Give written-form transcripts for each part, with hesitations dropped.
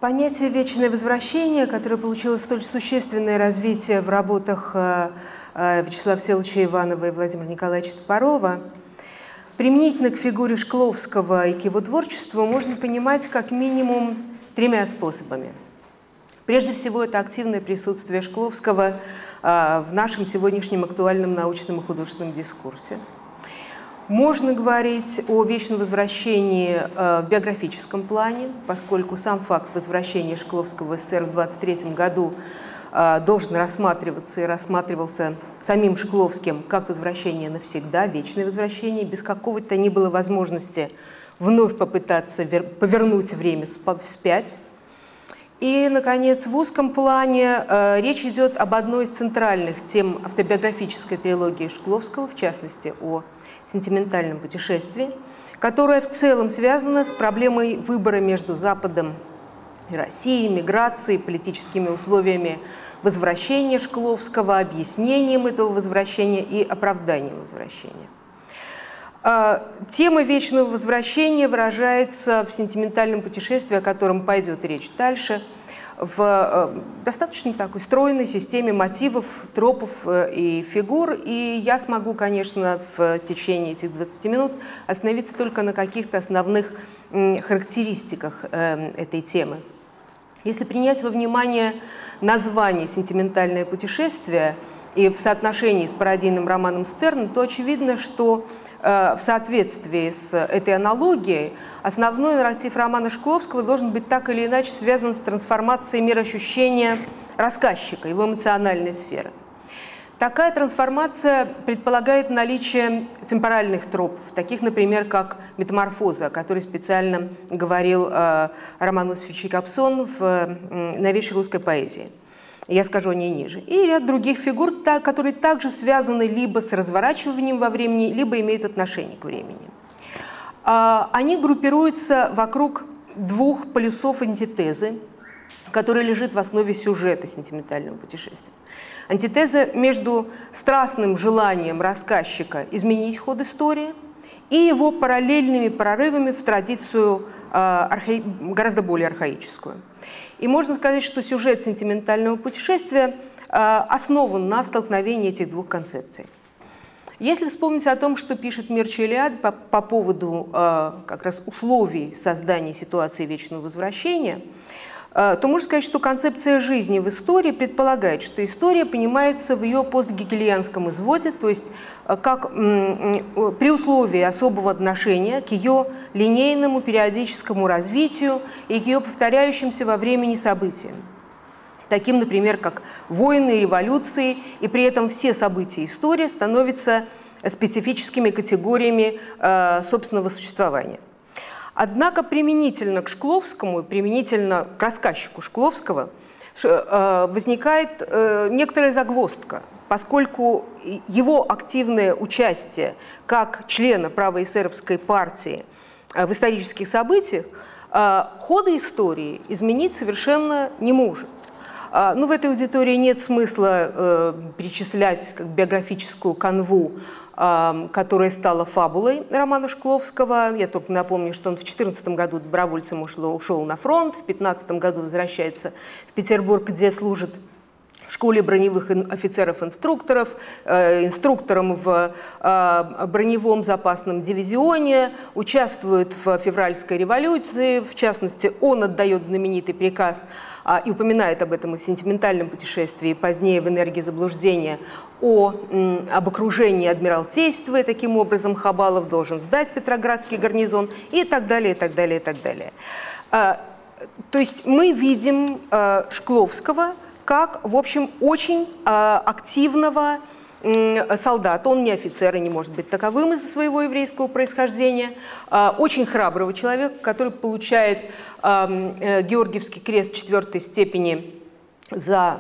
Понятие «вечное возвращение», которое получило столь существенное развитие в работах Вячеслава Всеволодовича Иванова и Владимира Николаевича Топорова, применительно к фигуре Шкловского и к его творчеству можно понимать как минимум тремя способами. Прежде всего, это активное присутствие Шкловского в нашем сегодняшнем актуальном научном и художественном дискурсе. Можно говорить о вечном возвращении в биографическом плане, поскольку сам факт возвращения Шкловского в СССР в 1923 году должен рассматриваться и рассматривался самим Шкловским как возвращение навсегда, вечное возвращение, без какого-то ни было возможности вновь попытаться повернуть время вспять. И, наконец, в узком плане речь идет об одной из центральных тем автобиографической трилогии Шкловского, в частности, о сентиментальном путешествии, которая в целом связана с проблемой выбора между Западом и Россией, миграцией, политическими условиями возвращения Шкловского, объяснением этого возвращения и оправданием возвращения. Тема вечного возвращения выражается в сентиментальном путешествии, о котором пойдет речь дальше, в достаточно такой стройной системе мотивов, тропов и фигур. И я смогу, конечно, в течение этих 20 минут остановиться только на каких-то основных характеристиках этой темы. Если принять во внимание название «Сентиментальное путешествие» и в соотношении с пародийным романом Стерна, то очевидно, что в соответствии с этой аналогией основной нарратив романа Шкловского должен быть так или иначе связан с трансформацией мироощущения рассказчика, его эмоциональной сферы. Такая трансформация предполагает наличие темпоральных тропов, таких, например, как метаморфоза, о которой специально говорил Роман Иосифович Якобсон в «Новейшей русской поэзии». Я скажу о ней ниже. И ряд других фигур, которые также связаны либо с разворачиванием во времени, либо имеют отношение к времени. Они группируются вокруг двух полюсов антитезы, которые лежат в основе сюжета сентиментального путешествия. Антитеза между страстным желанием рассказчика изменить ход истории и его параллельными прорывами в традицию гораздо более архаическую. И можно сказать, что сюжет сентиментального путешествия основан на столкновении этих двух концепций. Если вспомнить о том, что пишет Мирча Элиade по поводу как раз условий создания ситуации вечного возвращения, то можно сказать, что концепция жизни в истории предполагает, что история понимается в ее постгегельянском изводе, то есть как при условии особого отношения к ее линейному периодическому развитию и к ее повторяющимся во времени событиям. Таким, например, как войны и революции, и при этом все события истории становятся специфическими категориями собственного существования. Однако применительно к Шкловскому и применительно к рассказчику Шкловского возникает некоторая загвоздка, поскольку его активное участие как члена правоэсеровской партии в исторических событиях хода истории изменить совершенно не может. Ну, в этой аудитории нет смысла перечислять как биографическую канву, которая стала фабулой романа Шкловского. Я только напомню, что он в 2014 году добровольцем ушел на фронт, в 2015 году возвращается в Петербург, где служит в школе броневых офицеров-инструкторов, инструктором в броневом запасном дивизионе, участвует в февральской революции. В частности, он отдает знаменитый приказ и упоминает об этом и в «Сентиментальном путешествии», позднее в «Энергии заблуждения», об окружении Адмиралтейства, и таким образом Хабалов должен сдать Петроградский гарнизон и так далее, и так далее, и так далее. То есть мы видим Шкловского как, в общем, очень активного солдата. Он не офицер и не может быть таковым из-за своего еврейского происхождения. Очень храброго человека, который получает Георгиевский крест 4-й степени за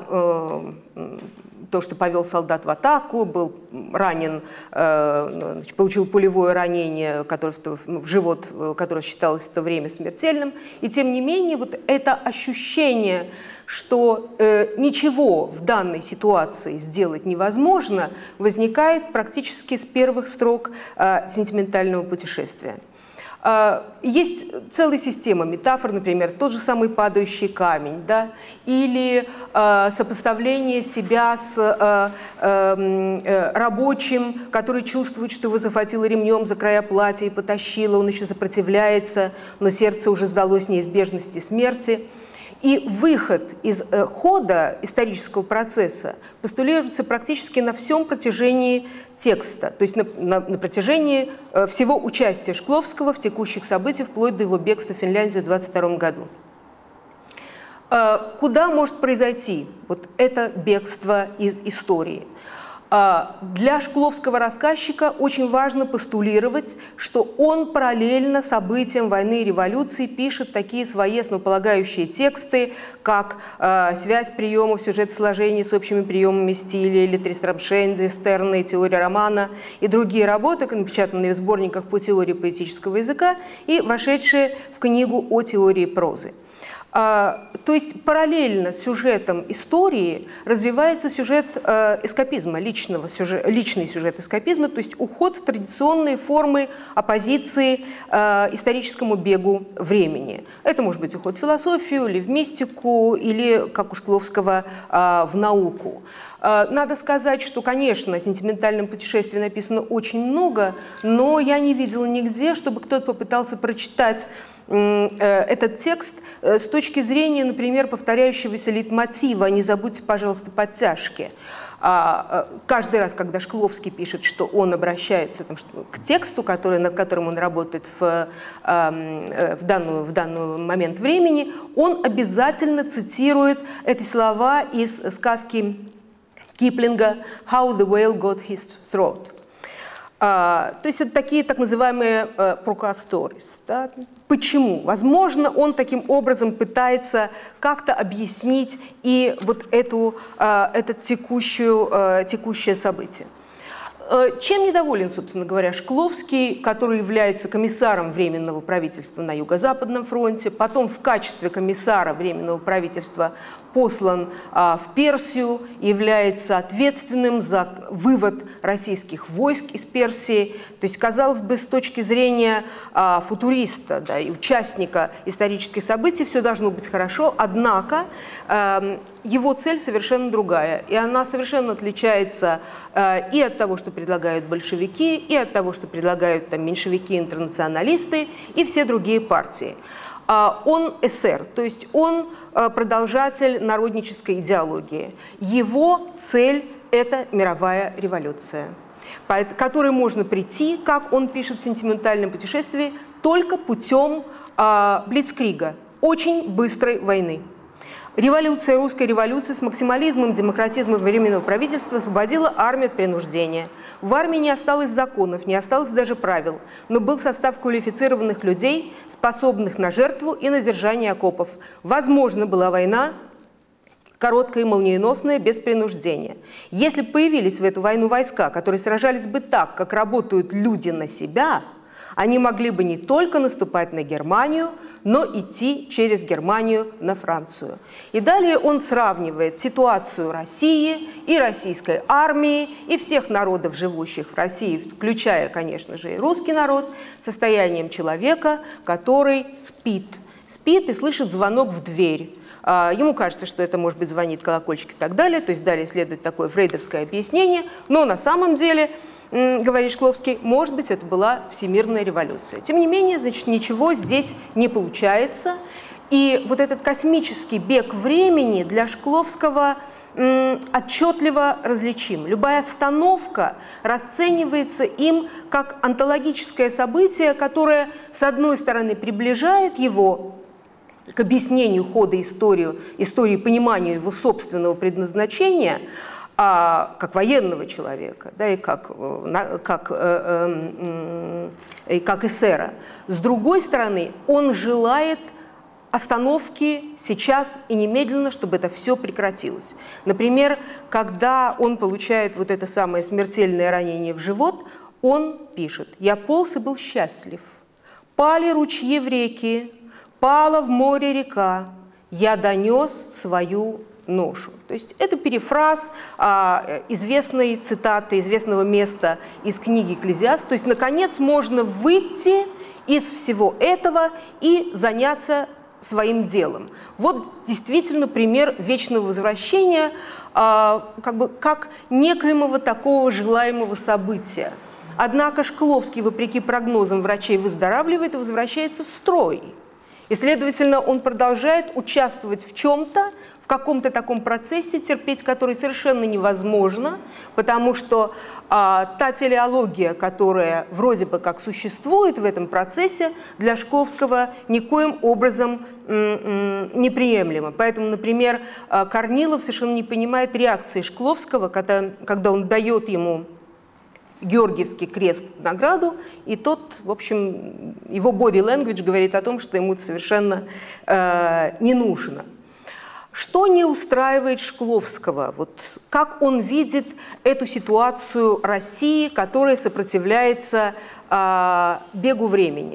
то, что повел солдат в атаку, был ранен, получил пулевое ранение в живот, которое считалось в то время смертельным. И тем не менее, вот это ощущение, что ничего в данной ситуации сделать невозможно, возникает практически с первых строк «Сентиментального путешествия». Есть целая система метафор, например, тот же самый падающий камень, да? Или сопоставление себя с рабочим, который чувствует, что его захватило ремнем за края платья и потащило, он еще сопротивляется, но сердце уже сдалось неизбежности смерти. И выход из хода исторического процесса постулируется практически на всем протяжении текста, то есть на протяжении всего участия Шкловского в текущих событиях, вплоть до его бегства в Финляндию в 1922 году. Куда может произойти вот это бегство из истории? Для шкловского рассказчика очень важно постулировать, что он параллельно событиям войны и революции пишет такие свои основополагающие тексты, как «Связь приемов, сюжет-сложений с общими приемами стиля», или «Трисрамшенди», «Стерна» и «Теория романа» и другие работы, напечатанные в сборниках по теории поэтического языка и вошедшие в книгу о теории прозы. То есть параллельно с сюжетом истории развивается сюжет эскапизма, личный сюжет эскапизма, то есть уход в традиционные формы оппозиции историческому бегу времени. Это может быть уход в философию, или в мистику, или, как у Шкловского, в науку. Надо сказать, что, конечно, о сентиментальном путешествии написано очень много, но я не видела нигде, чтобы кто-то попытался прочитать этот текст с точки зрения, например, повторяющегося лейтмотива «Не забудьте, пожалуйста, подтяжки». Каждый раз, когда Шкловский пишет, что он обращается к тексту, над которым он работает в данный момент времени, он обязательно цитирует эти слова из сказки Киплинга «How the whale got his throat». То есть это такие так называемые procast stories. Да? Почему? Возможно, он таким образом пытается как-то объяснить и вот это текущее событие. Чем недоволен, собственно говоря, Шкловский, который является комиссаром Временного правительства на Юго-Западном фронте, потом в качестве комиссара Временного правительства послан в Персию, является ответственным за вывод российских войск из Персии. То есть, казалось бы, с точки зрения футуриста, да, и участника исторических событий все должно быть хорошо, однако его цель совершенно другая, и она совершенно отличается и от того, что предлагают большевики, и от того, что предлагают там меньшевики-интернационалисты и все другие партии. Он эсер, то есть он продолжатель народнической идеологии. Его цель – это мировая революция, к которой можно прийти, как он пишет в «Сентиментальном путешествии», только путем блицкрига, очень быстрой войны. Революция, русская революция с максимализмом, демократизмом Временного правительства освободила армию от принуждения. В армии не осталось законов, не осталось даже правил, но был состав квалифицированных людей, способных на жертву и на держание окопов. Возможно, была война, короткая и молниеносная, без принуждения. Если бы появились в эту войну войска, которые сражались бы так, как работают люди на себя, они могли бы не только наступать на Германию, но идти через Германию на Францию. И далее он сравнивает ситуацию России и российской армии, и всех народов, живущих в России, включая, конечно же, и русский народ, состоянием человека, который спит и слышит звонок в дверь. Ему кажется, что это, может быть, звонит колокольчик и так далее, то есть далее следует такое фрейдовское объяснение, но на самом деле, говорит Шкловский, может быть, это была всемирная революция. Тем не менее, значит, ничего здесь не получается. И вот этот космический бег времени для Шкловского отчетливо различим. Любая остановка расценивается им как онтологическое событие, которое, с одной стороны, приближает его к объяснению хода истории, пониманию его собственного предназначения, как военного человека, да, и как эсера. С другой стороны, он желает остановки сейчас и немедленно, чтобы это все прекратилось. Например, когда он получает вот это самое смертельное ранение в живот, он пишет: «Я полз и был счастлив. Пали ручьи в реки, пала в море река, я донес свою ношу». То есть это перефраз известной цитаты, известного места из книги «Экклезиаст». То есть, наконец, можно выйти из всего этого и заняться своим делом. Вот действительно пример вечного возвращения, как некоего такого желаемого события. Однако Шкловский, вопреки прогнозам врачей, выздоравливает и возвращается в строй. И, следовательно, он продолжает участвовать в чем-то, в каком-то таком процессе, терпеть который совершенно невозможно, потому что та телеология, которая вроде бы как существует в этом процессе, для Шкловского никоим образом неприемлема. Поэтому, например, Корнилов совершенно не понимает реакции Шкловского, когда он дает ему Георгиевский крест в награду, и тот, в общем, его body language говорит о том, что ему это совершенно не нужно. Что не устраивает Шкловского? Вот как он видит эту ситуацию России, которая сопротивляется бегу времени?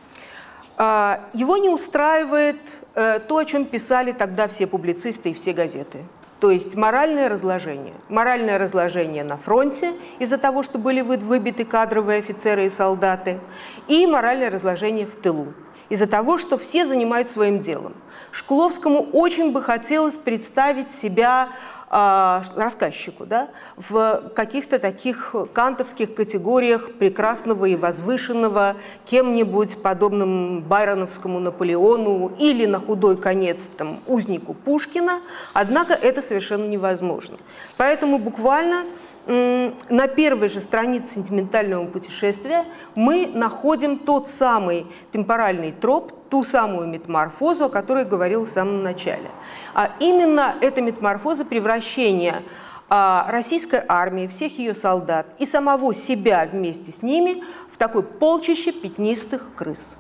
Его не устраивает то, о чем писали тогда все публицисты и все газеты. То есть моральное разложение. Моральное разложение на фронте из-за того, что были выбиты кадровые офицеры и солдаты, и моральное разложение в тылу из-за того, что все занимаются своим делом. Шкловскому очень бы хотелось представить себя рассказчику, да, в каких-то таких кантовских категориях прекрасного и возвышенного, кем-нибудь подобным байроновскому Наполеону или на худой конец там, узнику Пушкина, однако это совершенно невозможно. Поэтому буквально на первой же странице «Сентиментального путешествия» мы находим тот самый темпоральный троп, ту самую метаморфозу, о которой я говорила в самом начале. А именно эта метаморфоза превращения российской армии, всех ее солдат и самого себя вместе с ними в такое полчище пятнистых крыс.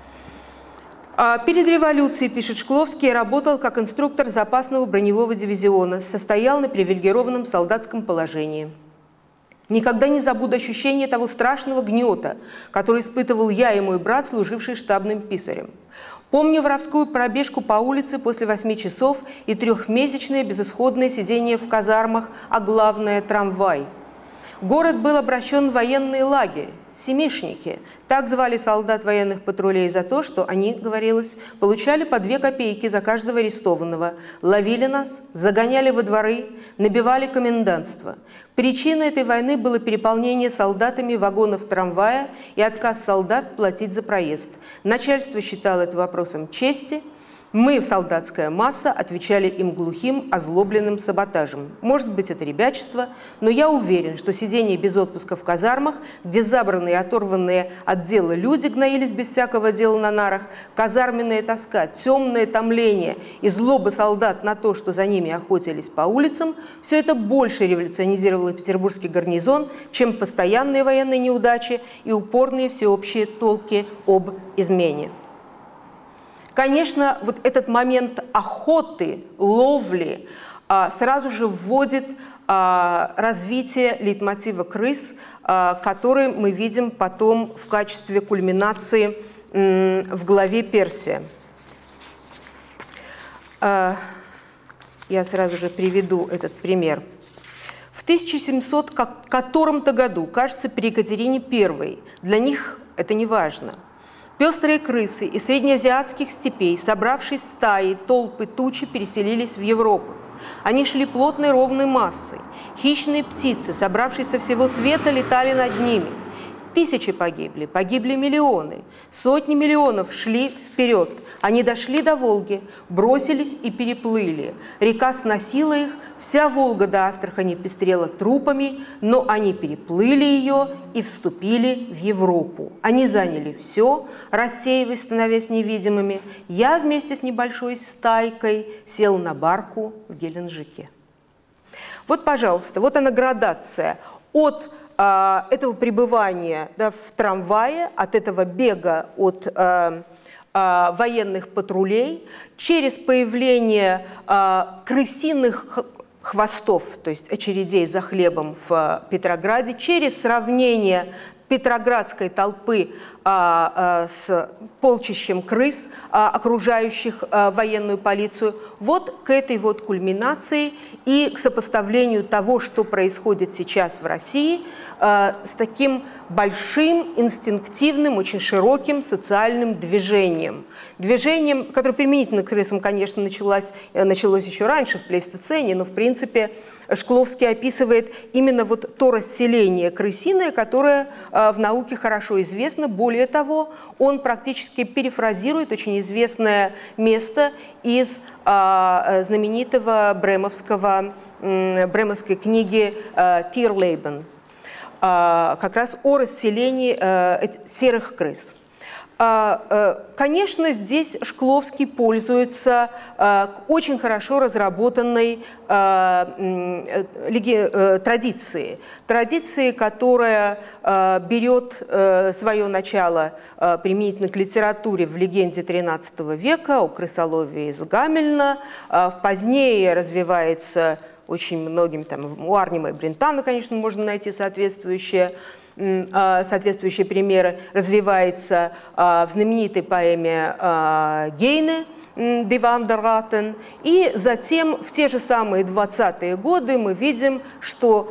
Перед революцией, пишет Шкловский, я работал как инструктор запасного броневого дивизиона, состоял на привилегированном солдатском положении. Никогда не забуду ощущение того страшного гнета, который испытывал я и мой брат, служивший штабным писарем. Помню воровскую пробежку по улице после 8 часов и трехмесячное безысходное сидение в казармах, а главное – трамвай. Город был обращен в военный лагерь. Семишники. Так звали солдат военных патрулей за то, что они, говорилось, получали по 2 копейки за каждого арестованного, ловили нас, загоняли во дворы, набивали комендантство. Причиной этой войны было переполнение солдатами вагонов трамвая и отказ солдат платить за проезд. Начальство считало это вопросом чести. Мы, солдатская масса, отвечали им глухим, озлобленным саботажем. Может быть, это ребячество, но я уверен, что сидение без отпуска в казармах, где забранные и оторванные от дела люди гноились без всякого дела на нарах, казарменная тоска, темное томление и злоба солдат на то, что за ними охотились по улицам, все это больше революционизировало петербургский гарнизон, чем постоянные военные неудачи и упорные всеобщие толки об измене. Конечно, вот этот момент охоты, ловли сразу же вводит развитие лейтмотива крыс, который мы видим потом в качестве кульминации в главе «Персия». Я сразу же приведу этот пример. В 1700 котором-то году, кажется, при Екатерине I, для них это не важно, пестрые крысы из среднеазиатских степей, собравшись стаи, толпы, тучи, переселились в Европу. Они шли плотной ровной массой. Хищные птицы, собравшись со всего света, летали над ними. Тысячи погибли, погибли миллионы. Сотни миллионов шли вперед. Они дошли до Волги, бросились и переплыли. Река сносила их, вся Волга до Астрахани пестрела трупами, но они переплыли ее и вступили в Европу. Они заняли все, рассеиваясь, становясь невидимыми. Я вместе с небольшой стайкой сел на барку в Геленджике. Вот, пожалуйста, вот она градация от этого пребывания, да, в трамвае, от этого бега от военных патрулей, через появление крысиных хвостов, то есть очередей за хлебом в Петрограде, через сравнение петроградской толпы с полчищем крыс, окружающих военную полицию, вот к этой вот кульминации и к сопоставлению того, что происходит сейчас в России, с таким большим, инстинктивным, очень широким социальным движением. Движением, которое применительно к крысам, конечно, началось еще раньше, в плейстоцене, но, в принципе, Шкловский описывает именно вот то расселение крысиное, которое в науке хорошо известно. Более того, он практически перефразирует очень известное место из знаменитого бремовской книги «Тирлейбен», как раз о расселении серых крыс. Конечно, здесь Шкловский пользуется очень хорошо разработанной традицией, которая берет свое начало применительно к литературе в легенде XIII века о крысоловии из Гамельна, позднее развивается очень многими, там, у Арнима и Брентана, конечно, можно найти соответствующие примеры, развивается в знаменитой поэме Гейне «Die Wanderratten». И затем в те же самые 20-е годы мы видим, что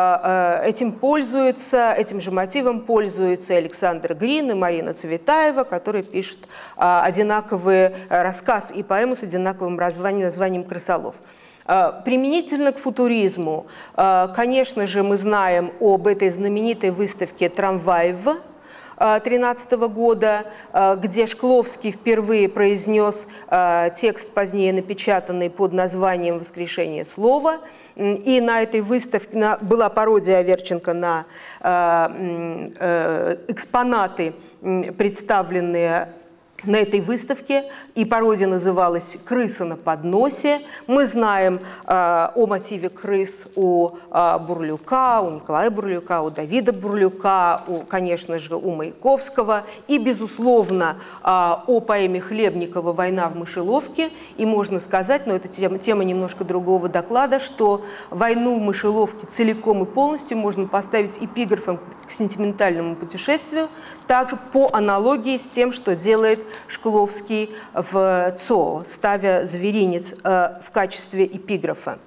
этим же мотивом пользуются Александр Грин и Марина Цветаева, которые пишут одинаковый рассказ и поэму с одинаковым названием «Крысолов». Применительно к футуризму, конечно же, мы знаем об этой знаменитой выставке «Трамваев» 2013 года, где Шкловский впервые произнес текст, позднее напечатанный под названием «Воскрешение слова». И на этой выставке была пародия Аверченко на экспонаты, представленные на этой выставке, и пародия называлась «Крыса на подносе». Мы знаем о мотиве крыс у Бурлюка, у Николая Бурлюка, у Давида Бурлюка, конечно же, у Маяковского, и, безусловно, о поэме Хлебникова «Война в мышеловке». И можно сказать, но это тема немножко другого доклада, что «Войну в мышеловке» целиком и полностью можно поставить эпиграфом к сентиментальному путешествию, также по аналогии с тем, что делает Шкловский в ЦО, ставя зверинец в качестве эпиграфа.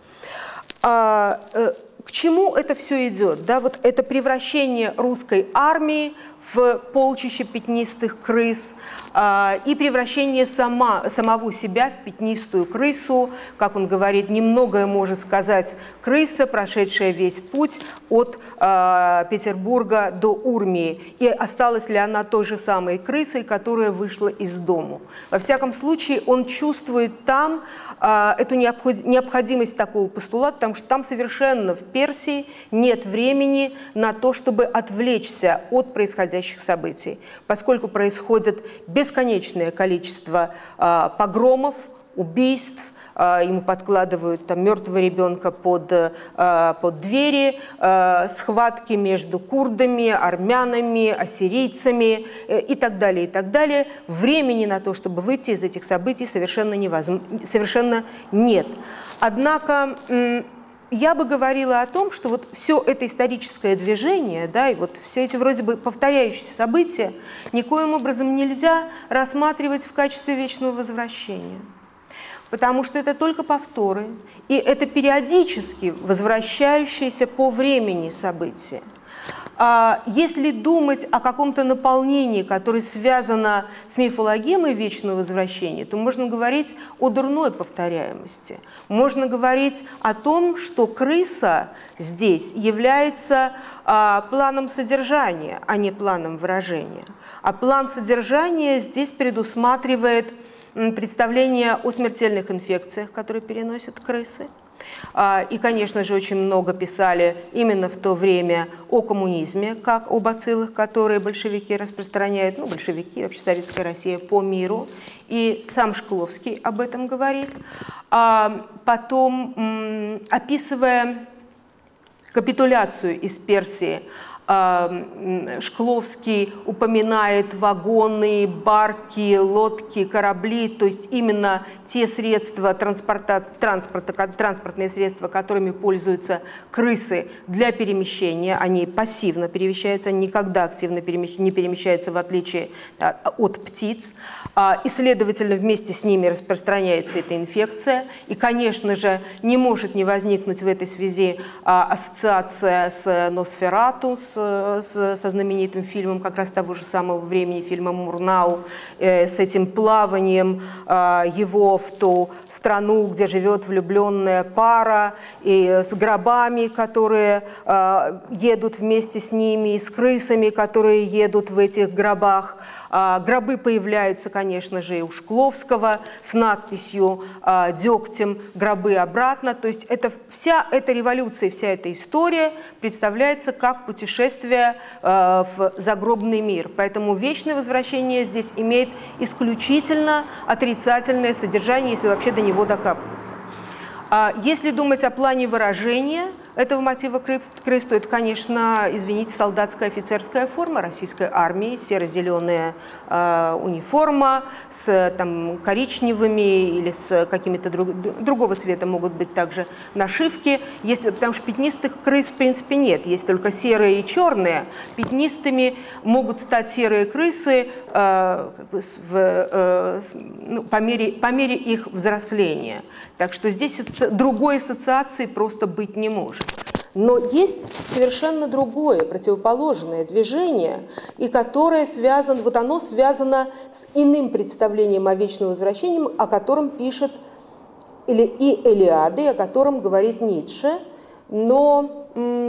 К чему это все идет? Да, вот это превращение русской армии в полчище пятнистых крыс и превращение самого себя в пятнистую крысу. Как он говорит, немногое может сказать крыса, прошедшая весь путь от Петербурга до Урмии. И осталась ли она той же самой крысой, которая вышла из дому? Во всяком случае, он чувствует там эту необходимость такого постулата, потому что там совершенно в Персии нет времени на то, чтобы отвлечься от происходящих событий, поскольку происходит бесконечное количество погромов, убийств, ему подкладывают там мертвого ребенка под двери, схватки между курдами, армянами, ассирийцами и так далее, и так далее. Времени на то, чтобы выйти из этих событий, совершенно нет. Однако я бы говорила о том, что вот все это историческое движение, да, и вот все эти вроде бы повторяющиеся события никоим образом нельзя рассматривать в качестве вечного возвращения. Потому что это только повторы, и это периодически возвращающиеся по времени события. Если думать о каком-то наполнении, которое связано с мифологемой вечного возвращения, то можно говорить о дурной повторяемости. Можно говорить о том, что крыса здесь является планом содержания, а не планом выражения. А план содержания здесь предусматривает представление о смертельных инфекциях, которые переносят крысы. И, конечно же, очень много писали именно в то время о коммунизме, как о бациллах, которые большевики распространяют, ну, большевики, вообще Советская Россия, по миру. И сам Шкловский об этом говорит. Потом, описывая капитуляцию из Персии Шкловский упоминает вагоны, барки, лодки, корабли, то есть именно те средства транспортные средства, которыми пользуются крысы для перемещения. Они пассивно перемещаются, они никогда активно не перемещаются, в отличие от птиц. И, следовательно, вместе с ними распространяется эта инфекция. И, конечно же, не может не возникнуть в этой связи ассоциация с Носферату, со знаменитым фильмом как раз того же самого времени, фильмом «Мурнау», с этим плаванием его в ту страну, где живет влюбленная пара, и с гробами, которые едут вместе с ними, и с крысами, которые едут в этих гробах. Гробы появляются, конечно же, и у Шкловского с надписью «Дегтем гробы обратно». То есть вся эта революция, вся эта история представляется как путешествие в загробный мир. Поэтому вечное возвращение здесь имеет исключительно отрицательное содержание, если вообще до него докапываться. Если думать о плане выражения этого мотива крыс, то это, конечно, извините, солдатская офицерская форма российской армии, серо-зеленая униформа с коричневыми или с какими-то другого цвета могут быть также нашивки, потому что пятнистых крыс в принципе нет, есть только серые и черные. Пятнистыми могут стать серые крысы по мере их взросления. Так что здесь другой ассоциации просто быть не может. Но есть совершенно другое, противоположное движение, и которое оно связано с иным представлением о вечном возвращении, о котором пишет и Илиады, о котором говорит Ницше, но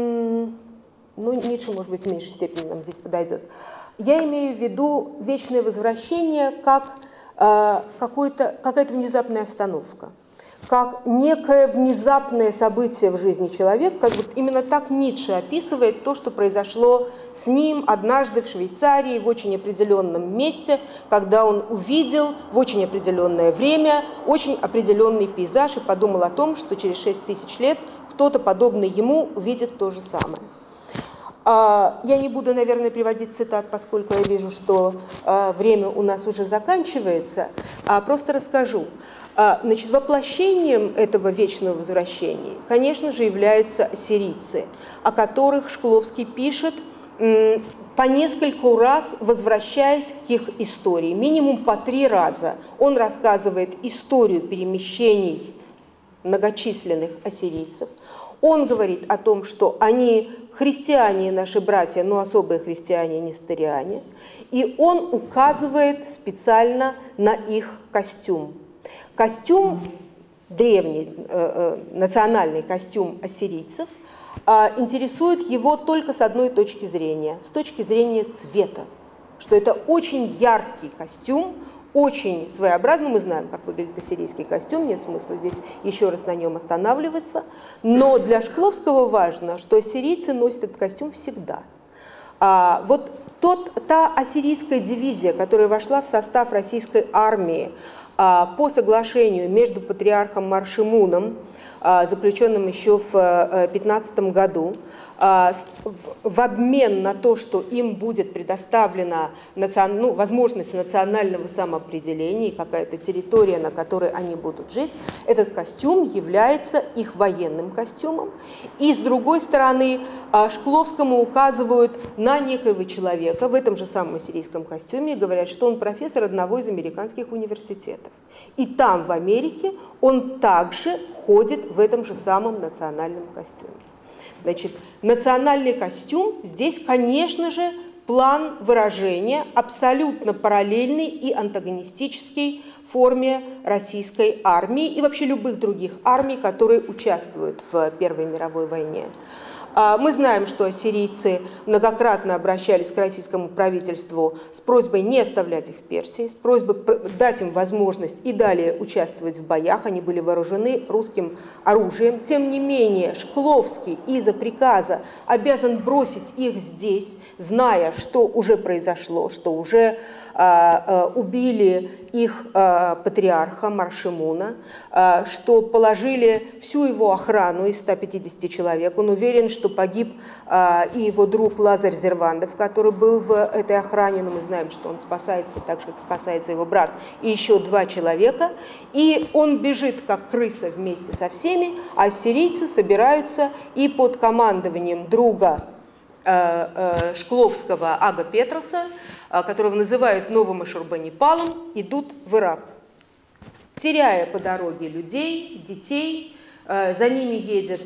Ницше, может быть, в меньшей степени нам здесь подойдет. Я имею в виду вечное возвращение как какая-то внезапная остановка, как некое внезапное событие в жизни человека, как вот именно так Ницше описывает то, что произошло с ним однажды в Швейцарии в очень определенном месте, когда он увидел в очень определенное время очень определенный пейзаж и подумал о том, что через 6000 лет кто-то подобный ему увидит то же самое. Я не буду, наверное, приводить цитат, поскольку я вижу, что время у нас уже заканчивается, а просто расскажу. Значит, воплощением этого вечного возвращения, конечно же, являются ассирийцы, о которых Шкловский пишет по нескольку раз, возвращаясь к их истории, минимум по 3 раза. Он рассказывает историю перемещений многочисленных ассирийцев. Он говорит о том, что они христиане, наши братья, но особые христиане, несториане. И он указывает специально на их костюм. Костюм, древний национальный костюм ассирийцев, интересует его только с одной точки зрения, с точки зрения цвета, что это очень яркий костюм, очень своеобразный. Мы знаем, как выглядит ассирийский костюм, нет смысла здесь еще раз на нем останавливаться, но для Шкловского важно, что ассирийцы носят этот костюм всегда. Вот та ассирийская дивизия, которая вошла в состав российской армии по соглашению между патриархом Маршимуном, заключенным еще в 15 году, в обмен на то, что им будет предоставлена возможность национального самоопределения, какая-то территория, на которой они будут жить, этот костюм является их военным костюмом. И с другой стороны, Шкловскому указывают на некоего человека в этом же самом ассирийском костюме и говорят, что он профессор одного из американских университетов. И там, в Америке, он также ходит в этом же самом национальном костюме. Значит, национальный костюм здесь, конечно же, план выражения абсолютно параллельный и антагонистический форме российской армии и вообще любых других армий, которые участвуют в Первой мировой войне. Мы знаем, что ассирийцы многократно обращались к российскому правительству с просьбой не оставлять их в Персии, с просьбой дать им возможность и далее участвовать в боях. Они были вооружены русским оружием. Тем не менее, Шкловский из-за приказа обязан бросить их здесь, зная, что уже произошло, что уже убили их патриарха Маршимуна, что положили всю его охрану из 150 человек. Он уверен, что погиб и его друг Лазарь Зервандов, который был в этой охране, но мы знаем, что он спасается так же, как спасается его брат, и еще 2 человека. И он бежит, как крыса, вместе со всеми, а ассирийцы собираются и под командованием друга Шкловского Ага Петроса, которого называют новым Ашурбанипалом, идут в Ирак, теряя по дороге людей, детей. За ними едет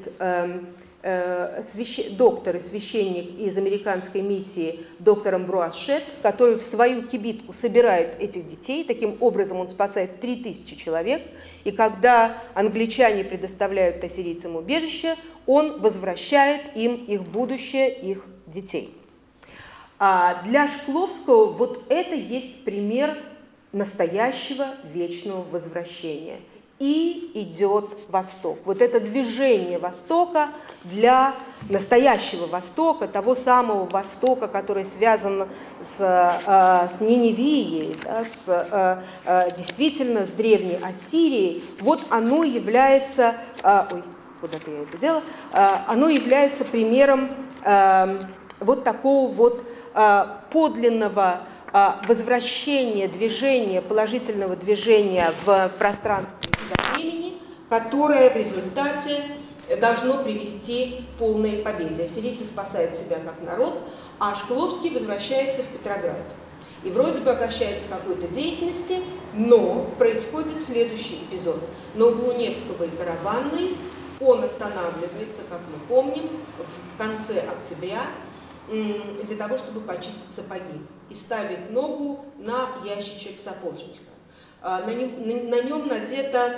доктор и священник из американской миссии доктор Амбруаз Шет, который в свою кибитку собирает этих детей. Таким образом он спасает 3000 человек. И когда англичане предоставляют ассирийцам убежище, он возвращает им их будущее, их детей. А для Шкловского вот это есть пример настоящего вечного возвращения. И идет Восток. Вот это движение Востока для настоящего Востока, того самого Востока, который связан с Ниневией, да, действительно с древней Ассирией, вот оно является, куда-то я это делала, оно является примером вот такого вот подлинного возвращения движения, положительного движения в пространстве и времени, которое в результате должно привести к полной победе. Ассирийцы спасают себя как народ, а Шкловский возвращается в Петроград. И вроде бы обращается к какой-то деятельности, но происходит следующий эпизод. На углу Невского и Караванной он останавливается, как мы помним, в конце октября, для того, чтобы почистить сапоги, и ставит ногу на ящичек сапожника. На нем надета,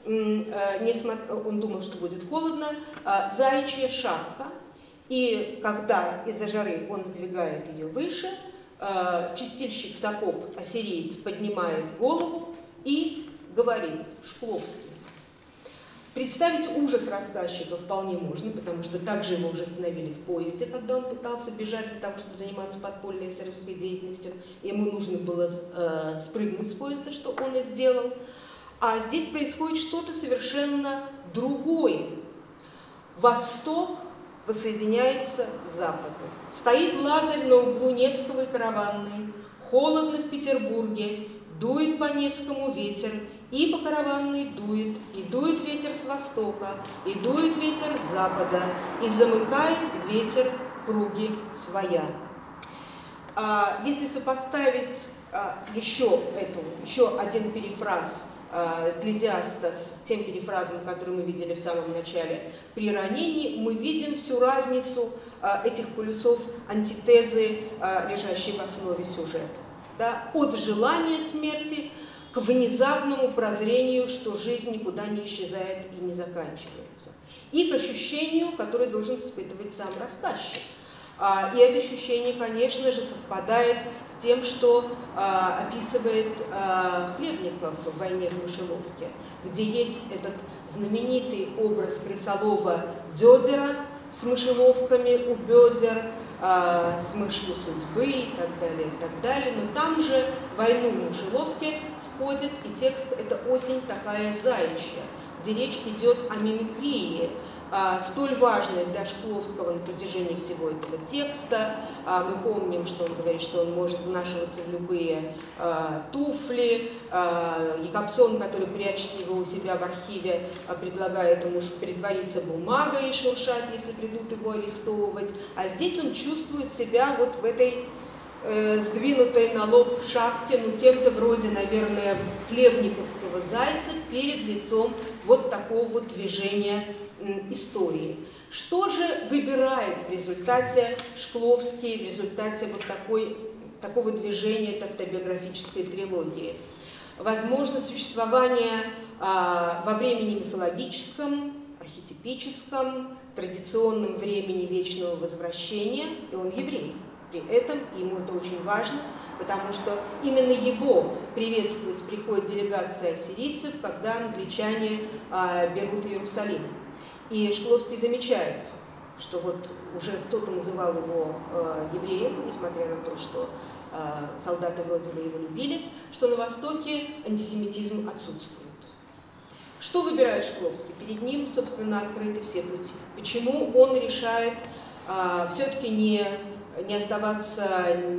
он думал, что будет холодно, заячья шапка, и когда из-за жары он сдвигает ее выше, чистильщик сапог, ассириец, поднимает голову и говорит: Шкловский. Представить ужас рассказчика вполне можно, потому что также его уже остановили в поезде, когда он пытался бежать для того, чтобы заниматься подпольной эсеровской деятельностью. Ему нужно было спрыгнуть с поезда, что он и сделал. А здесь происходит что-то совершенно другое. Восток воссоединяется с Западом. Стоит Лазарь на углу Невского и Караванной. Холодно в Петербурге, дует по Невскому ветер, и по Караванной дует, и дует ветер с востока, и дует ветер с запада, и замыкает ветер круги своя. Если сопоставить еще один перефраз Экклезиаста с тем перефразом, который мы видели в самом начале при ранении, мы видим всю разницу этих полюсов антитезы, лежащей в основе сюжета. Да? От желания смерти к внезапному прозрению, что жизнь никуда не исчезает и не заканчивается. И к ощущению, которое должен испытывать сам рассказчик. И это ощущение, конечно же, совпадает с тем, что описывает Хлебников в «Войне в мышеловке», где есть этот знаменитый образ крысолова Дёдера с мышеловками у бедер, с мышью судьбы и так далее, но там же «Войну в мышеловке» входит и текст «Это осень такая заячья», где речь идет о мимикрии, столь важной для Шкловского на протяжении всего этого текста. Мы помним, что он говорит, что он может внашиваться в любые туфли. Якобсон, который прячет его у себя в архиве, предлагает ему притвориться бумагой и шуршать, если придут его арестовывать. А здесь он чувствует себя вот в этой сдвинутой на лоб шапке, ну кем-то вроде, наверное, хлебниковского зайца перед лицом вот такого вот движения истории. Что же выбирает в результате Шкловский, в результате вот такого движения этой автобиографической трилогии? Возможно, существование во времени мифологическом, архетипическом, традиционном времени вечного возвращения, и он еврей. При этом ему это очень важно, потому что именно его приветствовать приходит делегация ассирийцев, когда англичане берут Иерусалим. И Шкловский замечает, что вот уже кто-то называл его евреем, несмотря на то, что солдаты вроде бы его любили, что на Востоке антисемитизм отсутствует. Что выбирает Шкловский? Перед ним, собственно, открыты все пути. Почему он решает все-таки не оставаться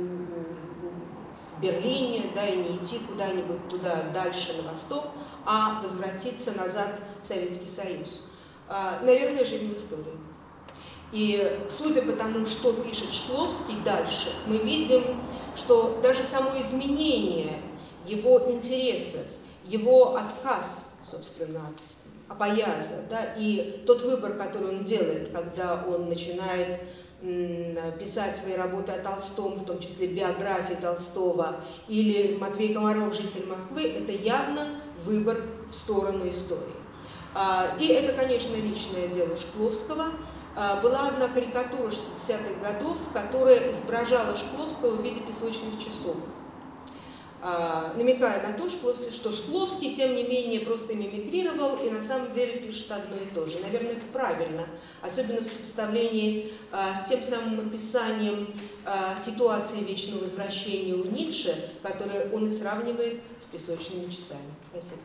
в Берлине, да, и не идти куда-нибудь туда дальше, на восток, а возвратиться назад в Советский Союз? Наверное, жизнь в истории. И судя по тому, что пишет Шкловский дальше, мы видим, что даже само изменение его интересов, его отказ, собственно, от Апояза, да, и тот выбор, который он делает, когда он начинает писать свои работы о Толстом, в том числе биографии Толстого, или Матвей Комаров, житель Москвы, это явно выбор в сторону истории. И это, конечно, личное дело Шкловского. Была одна карикатура 60-х годов, которая изображала Шкловского в виде песочных часов, намекая на то, что Шкловский, тем не менее, просто мимикрировал и на самом деле пишет одно и то же. Наверное, это правильно, особенно в сопоставлении с тем самым описанием ситуации вечного возвращения у Ницше, которое он и сравнивает с песочными часами. Спасибо.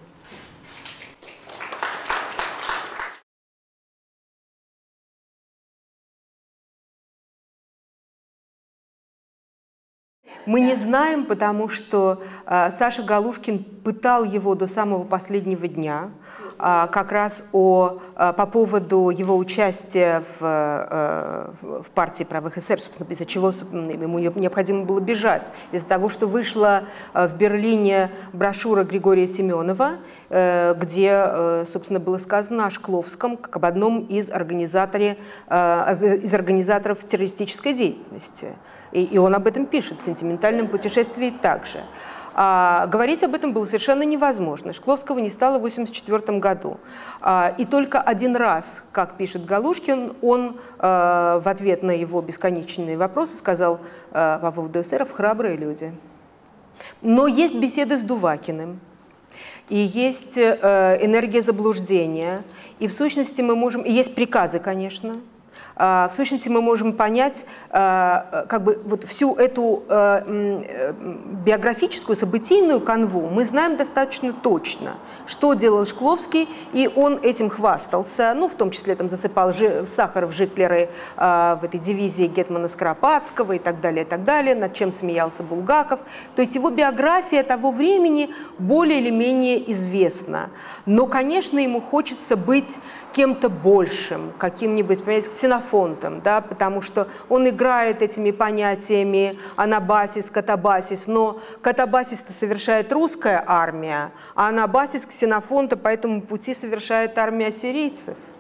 Мы не знаем, потому что Саша Галушкин пытал его до самого последнего дня, как раз по поводу его участия в партии правых эсеров, собственно, из-за чего ему необходимо было бежать. Из-за того, что вышла в Берлине брошюра Григория Семенова, где, собственно, было сказано о Шкловском как об одном из организаторов террористической деятельности. И он об этом пишет в «Сентиментальном путешествии» также. Говорить об этом было совершенно невозможно. Шкловского не стало в 1984 году. И только один раз, как пишет Галушкин, он в ответ на его бесконечные вопросы сказал по поводу эсеров: «Храбрые люди». Но есть беседы с Дувакиным, и есть энергия заблуждения, и в сущности мы можем... И есть приказы, конечно. В сущности, мы можем понять как бы вот всю эту биографическую, событийную канву. Мы знаем достаточно точно, что делал Шкловский, и он этим хвастался. Ну, в том числе там засыпал сахар в жиклеры в этой дивизии гетмана Скоропадского и так далее, над чем смеялся Булгаков. То есть его биография того времени более или менее известна. Но, конечно, ему хочется быть кем-то большим, каким-нибудь, понимаете, ксенофонтом, да, потому что он играет этими понятиями анабасис, катабасис, но катабасис-то совершает русская армия, а анабасис, ксенофонта по этому пути совершает армия ассирийцев.